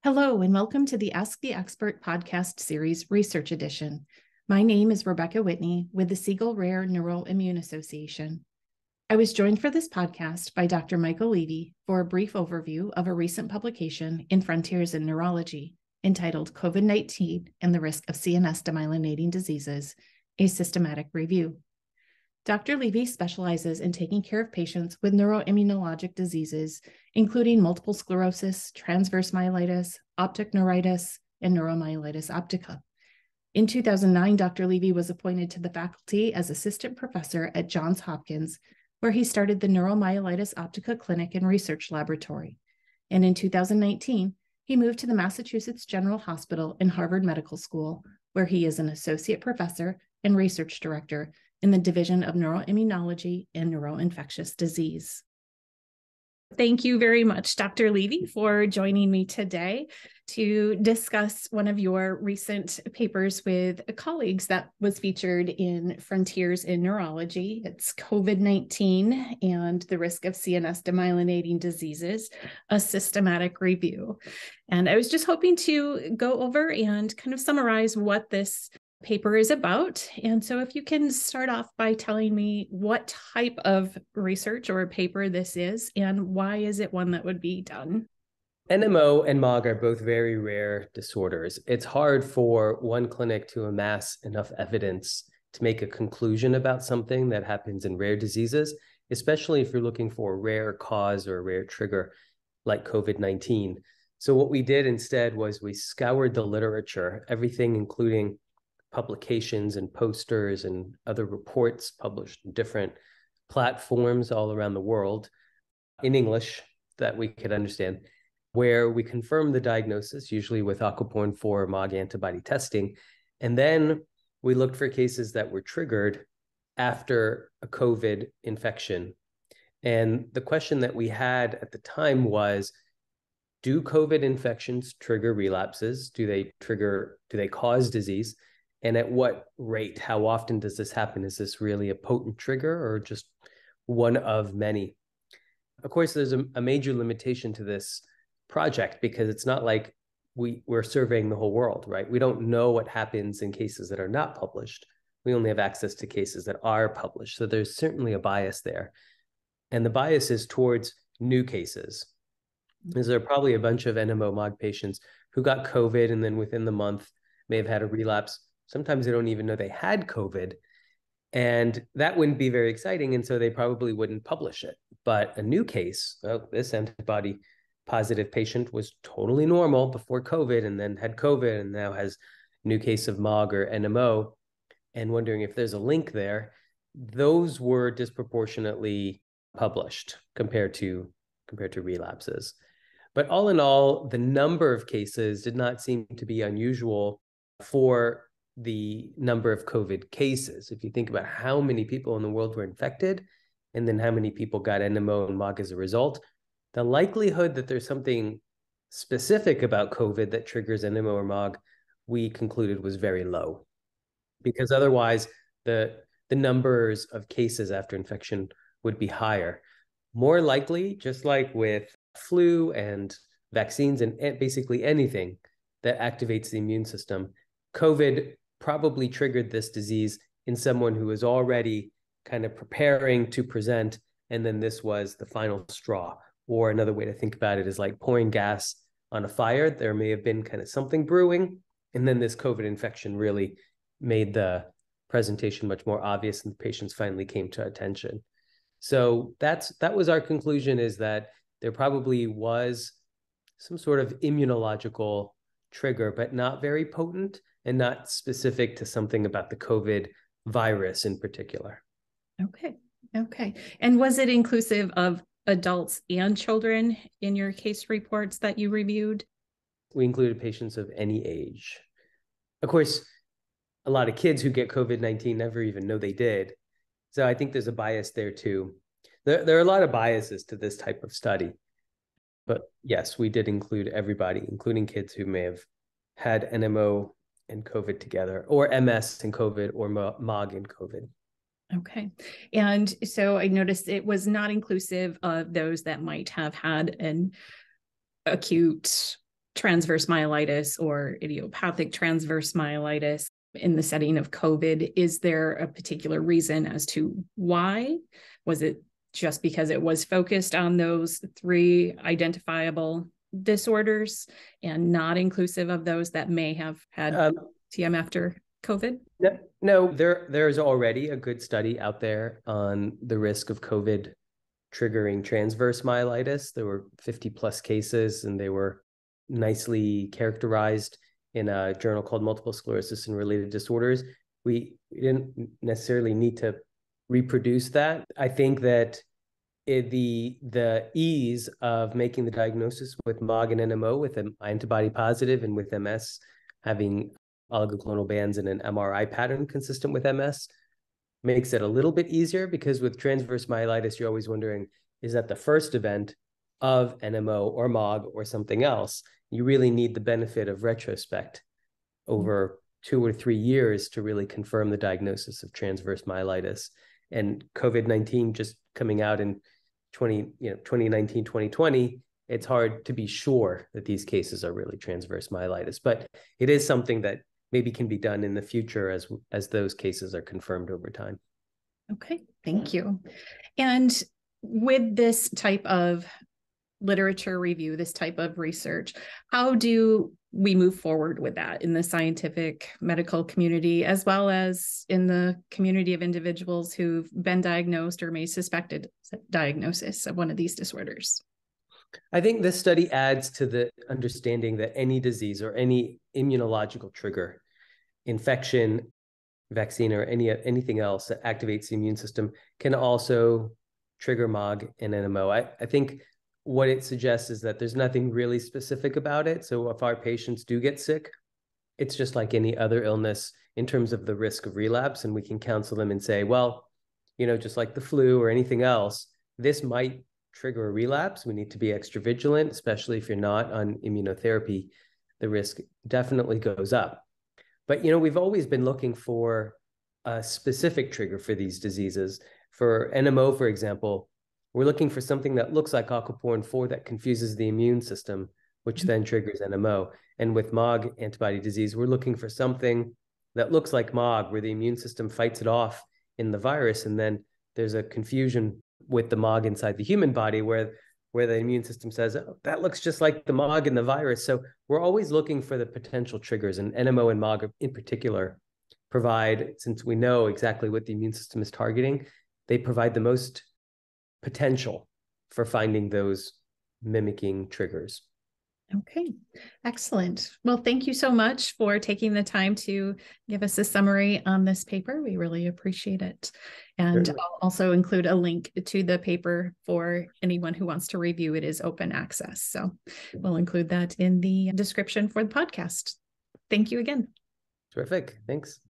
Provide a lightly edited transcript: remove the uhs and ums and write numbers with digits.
Hello, and welcome to the Ask the Expert podcast series research edition. My name is Rebecca Whitney with the Siegel Rare Neuroimmune Association. I was joined for this podcast by Dr. Michael Levy for a brief overview of a recent publication in Frontiers in Neurology entitled COVID-19 and the Risk of CNS Demyelinating Diseases, a Systematic Review. Dr. Levy specializes in taking care of patients with neuroimmunologic diseases, including multiple sclerosis, transverse myelitis, optic neuritis, and neuromyelitis optica. In 2009, Dr. Levy was appointed to the faculty as assistant professor at Johns Hopkins, where he started the Neuromyelitis Optica Clinic and Research Laboratory. And in 2019, he moved to the Massachusetts General Hospital and Harvard Medical School, where he is an associate professor and research director in the Division of Neuroimmunology and Neuroinfectious Disease. Thank you very much, Dr. Levy, for joining me today to discuss one of your recent papers with colleagues that was featured in Frontiers in Neurology. It's COVID-19 and the Risk of CNS Demyelinating Diseases, a Systematic Review. And I was just hoping to go over and kind of summarize what this paper is about. And so if you can start off by telling me what type of research or paper this is and why is it one that would be done? NMO and MOG are both very rare disorders. It's hard for one clinic to amass enough evidence to make a conclusion about something that happens in rare diseases, especially if you're looking for a rare cause or a rare trigger like COVID-19. So what we did instead was we scoured the literature, everything including publications and posters and other reports published in different platforms all around the world in English that we could understand, where we confirmed the diagnosis, usually with aquaporin-4 MOG antibody testing. And then we looked for cases that were triggered after a COVID infection. And the question that we had at the time was, do COVID infections trigger relapses? Do they cause disease? And at what rate? How often does this happen? Is this really a potent trigger or just one of many? Of course, there's a major limitation to this project because it's not like we're surveying the whole world, right? We don't know what happens in cases that are not published. We only have access to cases that are published. So there's certainly a bias there. And the bias is towards new cases. There are probably a bunch of NMO-MOG patients who got COVID and then within the month may have had a relapse. Sometimes they don't even know they had COVID, and that wouldn't be very exciting, and so they probably wouldn't publish it. But a new case, this antibody positive patient was totally normal before COVID and then had COVID and now has a new case of MOG or NMO, and wondering if there's a link there. Those were disproportionately published compared to relapses. But all in all, the number of cases did not seem to be unusual for the number of COVID cases. If you think about how many people in the world were infected and then how many people got NMO and MOG as a result, the likelihood that there's something specific about COVID that triggers NMO or MOG, we concluded was very low, because otherwise the numbers of cases after infection would be higher. More likely, just like with flu and vaccines and basically anything that activates the immune system, COVID probably triggered this disease in someone who was already kind of preparing to present, and then this was the final straw. Or another way to think about it is like pouring gas on a fire. There may have been kind of something brewing, and then this COVID infection really made the presentation much more obvious, and the patients finally came to attention. So that was our conclusion, is that there probably was some sort of immunological trigger, but not very potent and not specific to something about the COVID virus in particular. Okay. And was it inclusive of adults and children in your case reports that you reviewed? We included patients of any age. Of course, a lot of kids who get COVID-19 never even know they did. So I think there's a bias there too. There are a lot of biases to this type of study. But yes, we did include everybody, including kids who may have had NMO and COVID together, or MS and COVID, or MOG and COVID. Okay. And so I noticed it was not inclusive of those that might have had an acute transverse myelitis or idiopathic transverse myelitis in the setting of COVID. Is there a particular reason as to why? Was it just because it was focused on those 3 identifiable disorders and not inclusive of those that may have had TM after COVID? No, there's already a good study out there on the risk of COVID triggering transverse myelitis. There were 50 plus cases, and they were nicely characterized in a journal called Multiple Sclerosis and Related Disorders. We didn't necessarily need to reproduce that. I think that the ease of making the diagnosis with MOG and NMO with an antibody positive and with MS having oligoclonal bands and an MRI pattern consistent with MS makes it a little bit easier, because with transverse myelitis, you're always wondering, is that the first event of NMO or MOG or something else? You really need the benefit of retrospect over 2 or 3 years to really confirm the diagnosis of transverse myelitis. And COVID-19 just coming out in 2019, 2020, it's hard to be sure that these cases are really transverse myelitis, but it is something that maybe can be done in the future as those cases are confirmed over time. Okay, thank you. And with this type of literature review, this type of research, how do we move forward with that in the scientific medical community, as well as in the community of individuals who've been diagnosed or may suspected diagnosis of one of these disorders? I think this study adds to the understanding that any disease or any immunological trigger, infection, vaccine, or anything else that activates the immune system can also trigger MOG and NMO. I think what it suggests is that there's nothing really specific about it. So if our patients do get sick, it's just like any other illness in terms of the risk of relapse. And we can counsel them and say, well, just like the flu or anything else, this might trigger a relapse. We need to be extra vigilant, especially if you're not on immunotherapy. The risk definitely goes up. But, we've always been looking for a specific trigger for these diseases. For NMO, for example, we're looking for something that looks like aquaporin 4 that confuses the immune system, which then triggers NMO. And with MOG antibody disease, we're looking for something that looks like MOG, where the immune system fights it off in the virus. And then there's a confusion with the MOG inside the human body where the immune system says, oh, that looks just like the MOG in the virus. So we're always looking for the potential triggers, and NMO and MOG in particular provide, since we know exactly what the immune system is targeting, they provide the most potential for finding those mimicking triggers. Okay, excellent. Well, thank you so much for taking the time to give us a summary on this paper. We really appreciate it. And Certainly. I'll also include a link to the paper for anyone who wants to review. It is open access. So we'll include that in the description for the podcast. Thank you again. Terrific. Thanks.